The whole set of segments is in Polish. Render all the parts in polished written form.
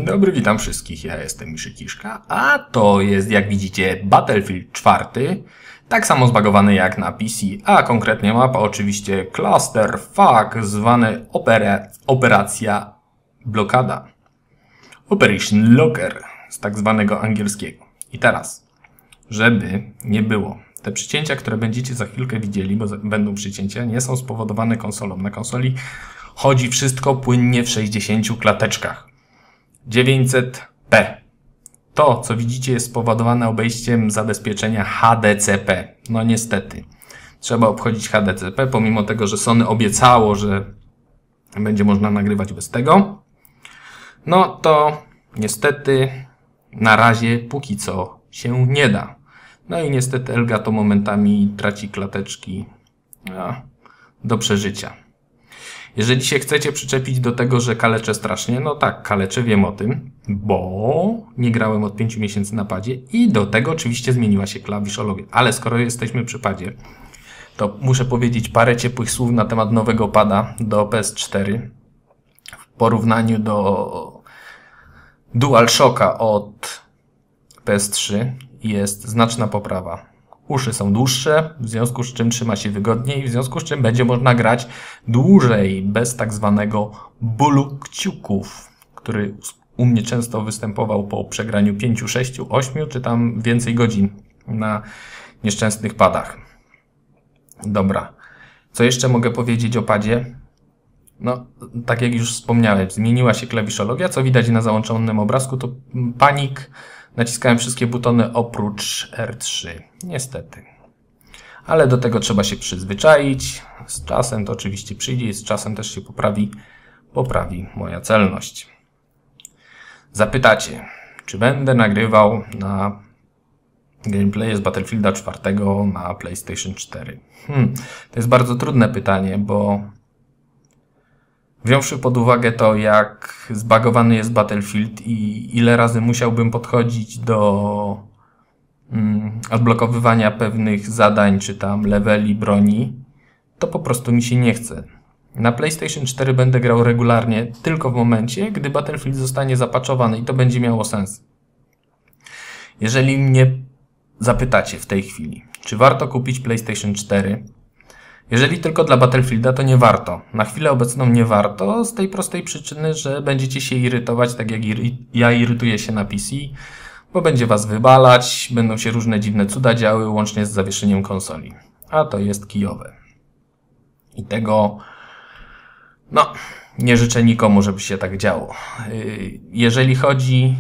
dobry, witam wszystkich, ja jestem Miszy Kiszka, a to jest, jak widzicie, Battlefield 4, tak samo zbagowany jak na PC, a konkretnie mapa oczywiście Clusterfuck, zwane Operacja Blokada. Operation Locker, z tak zwanego angielskiego. I teraz, żeby nie było, te przycięcia, które będziecie za chwilkę widzieli, bo będą przycięcia, nie są spowodowane konsolą. Na konsoli chodzi wszystko płynnie w 60 klateczkach. 900p. To, co widzicie, jest spowodowane obejściem zabezpieczenia HDCP. No niestety. Trzeba obchodzić HDCP, pomimo tego, że Sony obiecało, że będzie można nagrywać bez tego. No to niestety na razie póki co się nie da. No i niestety Elgato momentami traci klateczki do przeżycia. Jeżeli się chcecie przyczepić do tego, że kaleczę strasznie, no tak, kaleczę, wiem o tym, bo nie grałem od 5 miesięcy na padzie i do tego oczywiście zmieniła się klawiszologia. Ale skoro jesteśmy przy padzie, to muszę powiedzieć parę ciepłych słów na temat nowego pada do PS4. W porównaniu do DualShocka od PS3 jest znaczna poprawa. Uszy są dłuższe, w związku z czym trzyma się wygodniej, w związku z czym będzie można grać dłużej, bez tak zwanego bólu kciuków, który u mnie często występował po przegraniu 5, 6, 8 czy tam więcej godzin na nieszczęsnych padach. Dobra, co jeszcze mogę powiedzieć o padzie? No, tak jak już wspomniałem, zmieniła się klawiszologia, co widać na załączonym obrazku, to panik. Naciskałem wszystkie butony oprócz R3. Niestety. Ale do tego trzeba się przyzwyczaić. Z czasem to oczywiście przyjdzie i z czasem też się poprawi moja celność. Zapytacie, czy będę nagrywał na gameplay z Battlefielda 4 na PlayStation 4? To jest bardzo trudne pytanie, bo wziąwszy pod uwagę to, jak zbagowany jest Battlefield i ile razy musiałbym podchodzić do odblokowywania pewnych zadań, czy tam leveli broni, to po prostu mi się nie chce. Na PlayStation 4 będę grał regularnie tylko w momencie, gdy Battlefield zostanie zapaczowany i to będzie miało sens. Jeżeli mnie zapytacie w tej chwili, czy warto kupić PlayStation 4, jeżeli tylko dla Battlefielda, to nie warto. Na chwilę obecną nie warto, z tej prostej przyczyny, że będziecie się irytować, tak jak ja irytuję się na PC, bo będzie was wybalać, będą się różne dziwne cuda działy, łącznie z zawieszeniem konsoli. A to jest kijowe. I tego, no, nie życzę nikomu, żeby się tak działo. Jeżeli chodzi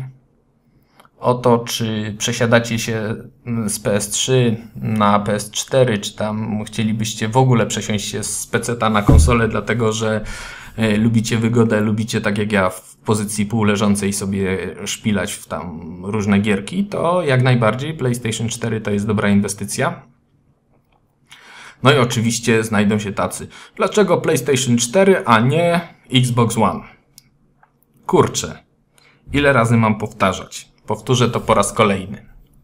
o to, czy przesiadacie się z PS3 na PS4, czy tam chcielibyście w ogóle przesiąść się z PC-ta na konsolę, dlatego że lubicie wygodę, lubicie tak jak ja w pozycji półleżącej sobie szpilać w tam różne gierki, to jak najbardziej PlayStation 4 to jest dobra inwestycja. No i oczywiście znajdą się tacy. Dlaczego PlayStation 4, a nie Xbox One? Kurczę, ile razy mam powtarzać? Powtórzę to po raz kolejny.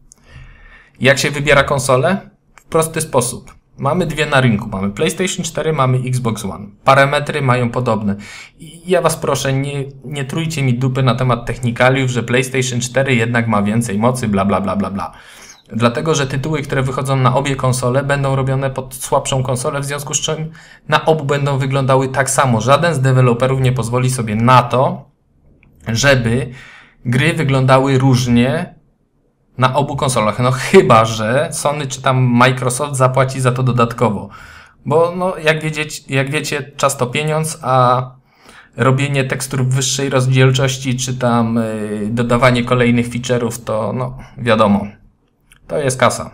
Jak się wybiera konsolę? W prosty sposób. Mamy dwie na rynku. Mamy PlayStation 4, mamy Xbox One. Parametry mają podobne. I ja was proszę, nie trójcie mi dupy na temat technikaliów, że PlayStation 4 jednak ma więcej mocy, bla bla bla bla bla. Dlatego, że tytuły, które wychodzą na obie konsole, będą robione pod słabszą konsolę, w związku z czym na obu będą wyglądały tak samo. Żaden z deweloperów nie pozwoli sobie na to, żeby gry wyglądały różnie na obu konsolach. No chyba że Sony czy tam Microsoft zapłaci za to dodatkowo. Bo no, jak wiecie, czas to pieniądz, a robienie tekstur w wyższej rozdzielczości czy tam dodawanie kolejnych feature'ów to no wiadomo. To jest kasa.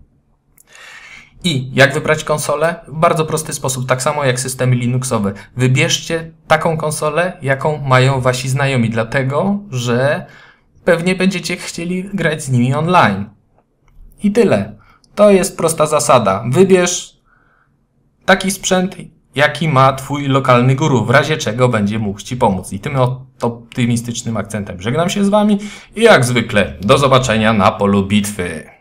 I jak wybrać konsolę? W bardzo prosty sposób, tak samo jak systemy Linuxowe. Wybierzcie taką konsolę, jaką mają wasi znajomi, dlatego że pewnie będziecie chcieli grać z nimi online. I tyle. To jest prosta zasada. Wybierz taki sprzęt, jaki ma twój lokalny guru, w razie czego będzie mógł ci pomóc. I tym optymistycznym akcentem żegnam się z wami i jak zwykle do zobaczenia na polu bitwy.